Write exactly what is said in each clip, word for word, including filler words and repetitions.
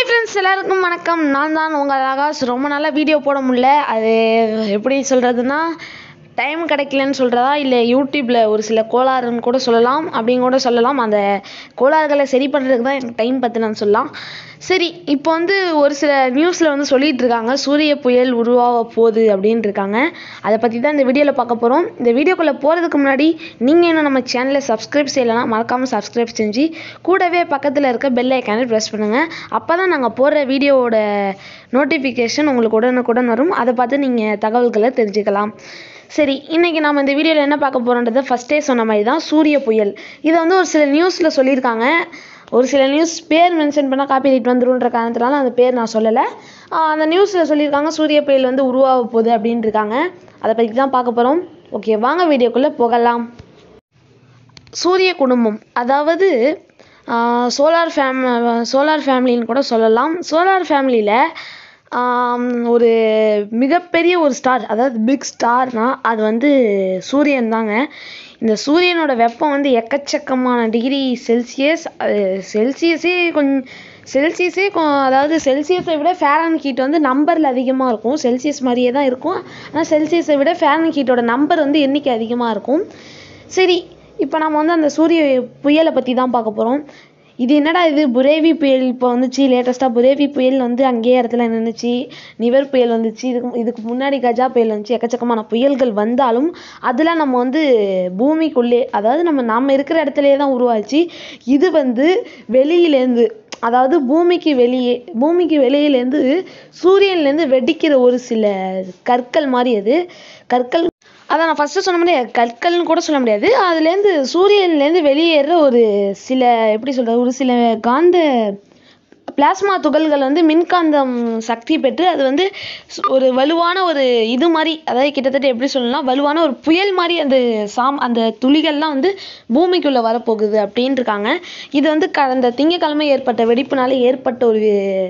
Friends எல்லாருக்கும் வணக்கம். நான் தான் உங்கள் ஆகாஷ். ரொம்ப நாளாக வீடியோ போட முடியல. அது எப்படி சொல்கிறதுனா, டைம் கிடைக்கலன்னு சொல்கிறதா, இல்லை யூடியூப்பில் ஒரு சில கோளாறுன்னு கூட சொல்லலாம், அப்படின்னு கூட சொல்லலாம். அந்த கோளாறுகளை சரி பண்ணுறதுக்கு தான் எனக்கு டைம் பத்தலன்னு சொல்லலாம். சரி, இப்போ வந்து ஒரு சில நியூஸில் வந்து சொல்லிகிட்டு இருக்காங்க, சூரிய புயல் உருவாக போகுது அப்படின்ட்டு இருக்காங்க. அதை பற்றி தான் இந்த வீடியோவில் பார்க்க போகிறோம். இந்த வீடியோக்குள்ளே போகிறதுக்கு முன்னாடி நீங்கள் இன்னும் நம்ம சேனலை சப்ஸ்கிரைப் செய்யலைன்னா மறக்காமல் சப்ஸ்கிரைப் செஞ்சு கூடவே பக்கத்தில் இருக்க பெல் ஐக்கானை ப்ரெஸ் பண்ணுங்கள். அப்போ தான் நாங்கள் போடுற வீடியோவோட நோட்டிஃபிகேஷன் உங்களுக்கு உடனுக்குடன் வரும். அதை பார்த்து நீங்கள் தகவல்களை தெரிஞ்சுக்கலாம். சரி, இன்றைக்கி நம்ம இந்த வீடியோவில் என்ன பார்க்க போகிறோன்றதை ஃபஸ்ட்டே சொன்ன மாதிரி தான் சூரிய புயல். இதை வந்து ஒரு சில நியூஸில் சொல்லியிருக்காங்க. ஒரு சில நியூஸ் பேர் மென்ஷன் பண்ணால் காப்பி ரைட் வந்துருன்ற காரணத்தினால அந்த பேர் நான் சொல்லலை. அந்த நியூஸில் சொல்லியிருக்காங்க சூரிய புயல் வந்து உருவாக போகுது அப்படின்ட்டு இருக்காங்க. அதை பற்றி தான் பார்க்க போகிறோம். ஓகே, வாங்க வீடியோக்குள்ளே போகலாம். சூரிய குடும்பம், அதாவது சோலார் ஃபேம் சோலார் ஃபேமிலின்னு கூட சொல்லலாம். சோலார் ஃபேமிலியில் ஒரு மிகப்பெரிய ஒரு ஸ்டார், அதாவது பிக் ஸ்டார்னால் அது வந்து சூரியன் தாங்க. இந்த சூரியனோட வெப்பம் வந்து எக்கச்சக்கமான டிகிரி செல்சியஸ். அது செல்சியஸே கொஞ்சம் செல்சியஸே அதாவது செல்சியஸை விட ஃபேரன் ஹீட் வந்து நம்பரில் அதிகமாக இருக்கும். செல்சியஸ் மாதிரியே தான் இருக்கும், ஆனால் செல்சியஸை விட ஃபேரன் ஹீட்டோட நம்பர் வந்து எண்ணிக்கை அதிகமாக இருக்கும். சரி, இப்போ நம்ம வந்து அந்த சூரிய புயலை பற்றி தான் பார்க்க போகிறோம். இது என்னடா இது புரேவி புயல் இப்போ வந்துச்சு, லேட்டஸ்ட்டாக புரேவி புயல் வந்து அங்கேயே இடத்துல நின்றுச்சு. நிவர் புயல் வந்துச்சு, இதுக்கு இதுக்கு முன்னாடி கஜா புயல் வந்துச்சு. எக்கச்சக்கமான புயல்கள் வந்தாலும் அதெல்லாம் நம்ம வந்து பூமிக்குள்ளே, அதாவது நம்ம நம்ம இருக்கிற இடத்துலையே தான் உருவாச்சு. இது வந்து வெளியிலேருந்து, அதாவது பூமிக்கு வெளியே பூமிக்கு வெளியிலேருந்து சூரியன்லேருந்து வெடிக்கிற ஒரு சில கற்கள் மாதிரி. அது கற்கள், அதை நான் ஃபஸ்ட்டு சொன்ன முடியாது, கற்கள்னு கூட சொல்ல முடியாது. அதுலேருந்து சூரியன்லேருந்து வெளியேற ஒரு சில, எப்படி சொல்கிறது, ஒரு சில காந்த பிளாஸ்மா துகள்கள் வந்து மின்காந்தம் சக்தி பெற்று அது வந்து ஒரு வலுவான ஒரு இது மாதிரி, அதாவது கிட்டத்தட்ட எப்படி சொல்லலாம், வலுவான ஒரு புயல் மாதிரி அந்த சாம் அந்த துளிகள்லாம் வந்து பூமிக்குள்ளே வரப்போகுது அப்படின்ட்டு இருக்காங்க. இது வந்து கடந்த திங்கக்கிழமை ஏற்பட்ட வெடிப்புனால ஏற்பட்ட ஒரு,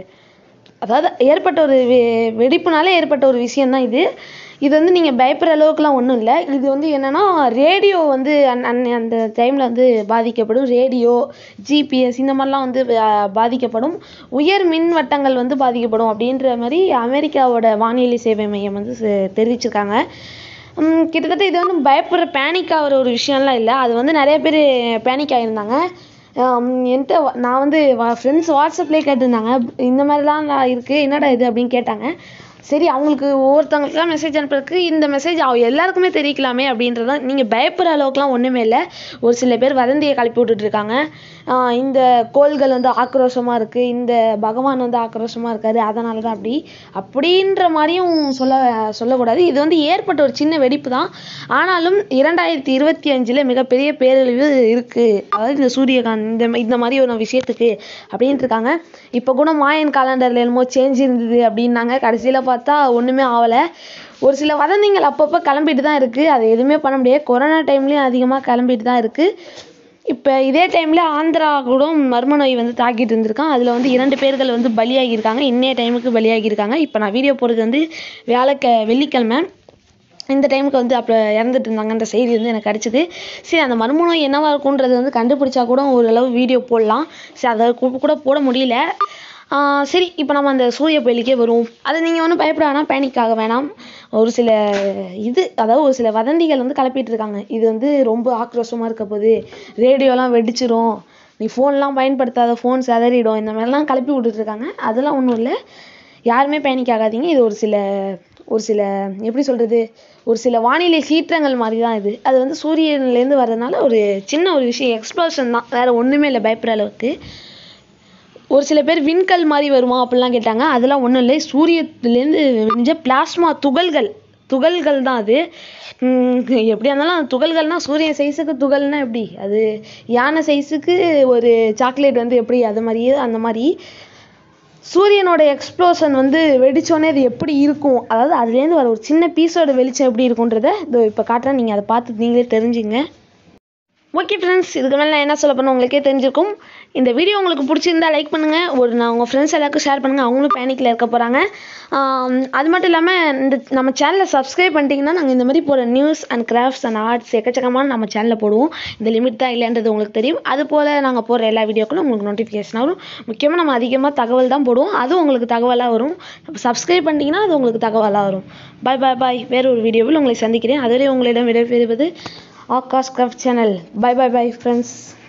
அதாவது ஏற்பட்ட ஒரு வெடிப்புனால ஏற்பட்ட ஒரு விஷயந்தான் இது. இது வந்து நீங்கள் பயப்படுற அளவுக்குலாம் ஒன்றும் இல்லை. இது வந்து என்னென்னா, ரேடியோ வந்து அந் அந் அந்த டைமில் வந்து பாதிக்கப்படும். ரேடியோ, ஜிபிஎஸ் இந்த மாதிரிலாம் வந்து பாதிக்கப்படும். உயர் மின் வட்டங்கள் வந்து பாதிக்கப்படும் அப்படின்ற மாதிரி அமெரிக்காவோட வானிலை சேவை மையம் வந்து தெரிவிச்சிருக்காங்க. கிட்டத்தட்ட இது வந்து பயப்படுற பேனிக் ஆகிற ஒரு விஷயம்லாம் இல்லை. அது வந்து நிறைய பேர் பேனிக் ஆகியிருந்தாங்க. என்கிட்ட நான் வந்து ஃப்ரெண்ட்ஸ் வாட்ஸ்அப்லேயே கேட்டிருந்தாங்க, இந்த மாதிரிலாம் இருக்குது என்னடா இது அப்படின்னு கேட்டாங்க. சரி, அவங்களுக்கு ஒவ்வொருத்தவங்களுக்குலாம் மெசேஜ் அனுப்புறதுக்கு இந்த மெசேஜ் எல்லாருக்குமே தெரிவிக்கலாமே அப்படின்றது தான். நீங்கள் பயப்படுற அளவுக்குலாம் ஒன்றுமே இல்லை. ஒரு சில பேர் வதந்தியை கிளப்பி விட்டுட்ருக்காங்க. இந்த கோள்கள் வந்து ஆக்ரோஷமாக இருக்குது, இந்த பகவான் வந்து ஆக்ரோஷமாக இருக்காரு, அதனால தான் அப்படி அப்படின்ற மாதிரியும் சொல்ல சொல்லக்கூடாது. இது வந்து ஏற்பட்ட ஒரு சின்ன வெடிப்பு தான். ஆனாலும் இரண்டாயிரத்தி இருபத்தி அஞ்சில் மிகப்பெரிய பேரழிவு இருக்குது, அதாவது இந்த சூரியகாந்த் இந்த இந்த மாதிரி ஒரு விஷயத்துக்கு அப்படின்ட்டு இருக்காங்க. இப்போ கூட மாயன் காலண்டரில் என்னமோ சேஞ்ச் இருந்தது அப்படின்னாங்க. கடைசியில் பார்த்தா ஒன்றுமே ஆகலை. ஒரு சில வதந்திகள் அப்பப்போ கிளம்பிட்டு தான் இருக்குது. அது எதுவுமே பண்ண முடியாது. கொரோனா டைம்லேயும் அதிகமாக கிளம்பிட்டு தான் இருக்குது. இப்போ இதே டைமில் ஆந்திரா கூட மர்ம நோய் வந்து தாக்கிட்டு இருந்திருக்கான். அதில் வந்து இரண்டு பேர்கள் வந்து பலியாகியிருக்காங்க. இன்னைய டைமுக்கு பலியாகியிருக்காங்க. இப்போ நான் வீடியோ போடுறது வந்து வியாழக்க வெள்ளிக்கிழமை. இந்த டைமுக்கு வந்து அப்போ இறந்துட்டு இருந்தாங்கன்ற செய்தி வந்து எனக்கு கிடச்சிது. சரி, அந்த மர்ம நோய் என்னவா இருக்குன்றது வந்து கண்டுபிடிச்சா கூட ஓரளவு வீடியோ போடலாம். சரி, அதை கூட போட முடியல. சரி, இப்போ நம்ம அந்த சூரிய புயலுக்கே வருவோம். அதை நீங்கள் ஒன்றும் பயப்பட வேணாம், பேனிக் ஆக வேணாம். ஒரு சில இது, அதாவது ஒரு சில வதந்திகள் வந்து கிளப்பிட்டு இருக்காங்க. இது வந்து ரொம்ப ஆக்ரோஷமாக இருக்க போகுது, ரேடியோலாம் வெடிச்சிரும், நீ ஃபோன்லாம் பயன்படுத்தாத, ஃபோன் சிதறிடும், இந்த மாதிரிலாம் கிளப்பி விட்டுட்ருக்காங்க. அதெல்லாம் ஒன்றும் இல்லை, யாருமே பேனிக் ஆகாதீங்க. இது ஒரு சில ஒரு சில எப்படி சொல்கிறது, ஒரு சில வானிலை சீற்றங்கள் மாதிரி தான் இது. அது வந்து சூரியன்லேருந்து வர்றதுனால ஒரு சின்ன ஒரு விஷயம், எக்ஸ்ப்ளோஷன் தான், வேறு ஒன்றுமே இல்லை பயப்படுற அளவுக்கு. ஒரு சில பேர் விண்கல் மாதிரி வருமா அப்படிலாம் கேட்டாங்க. அதெல்லாம் ஒன்றும் இல்லை, சூரியத்துலேருந்து விரிஞ்ச பிளாஸ்மா துகள்கள் துகள்கள் தான் அது. எப்படியா இருந்தாலும் துகள்கள்னால் சூரியன் சைஸுக்கு துகள்னால் எப்படி, அது யானை சைஸுக்கு ஒரு சாக்லேட் வந்து எப்படி, அது மாதிரியே அந்த மாதிரி சூரியனோட எக்ஸ்ப்ளோஷன் வந்து வெடித்தோடனே அது எப்படி இருக்கும், அதாவது அதுலேருந்து வர ஒரு சின்ன பீஸோட வெளிச்சம் எப்படி இருக்குன்றதை இதோ இப்போ காட்டுறேன். நீங்கள் அதை பார்த்து நீங்களே தெரிஞ்சுங்க. ஓகே ஃப்ரெண்ட்ஸ், இதுக்கு மேலே நான் என்ன சொல்ல போறேன்னு உங்களுக்கே தெரிஞ்சிருக்கும். இந்த வீடியோ உங்களுக்கு பிடிச்சிருந்தா லைக் பண்ணுங்கள், ஒரு நான் உங்கள் ஃப்ரெண்ட்ஸ் எல்லாருக்கும் ஷேர் பண்ணுங்கள், அவங்களும் பேனிக்கில் இருக்க போகிறாங்க. அது மட்டும் இல்லாமல் இந்த நம்ம சேனலை சப்ஸ்கிரைப் பண்ணிட்டீங்கன்னா நாங்கள் இந்த மாதிரி போகிற news and crafts and arts எக்கச்சக்கமான நம்ம சேனலில் போடுவோம். இந்த லிமிட் தான் இல்லைன்றது உங்களுக்கு தெரியும். அது போல் நாங்கள் போடுற எல்லா வீடியோக்களும் உங்களுக்கு நோட்டிஃபிகேஷன் வரும். முக்கியமாக நம்ம அதிகமாக தகவல் தான் போடுவோம், அதுவும் உங்களுக்கு தகவலாக வரும். சப்ஸ்கிரைப் பண்ணிட்டீங்கன்னா அது உங்களுக்கு தகவலாக வரும். பாய் பாய் பாய். வேறு ஒரு வீடியோவில் உங்களை சந்திக்கிறேன். அதுவரை உங்களிடம் விடைபெறுவது Akash craft channel. Bye bye bye friends.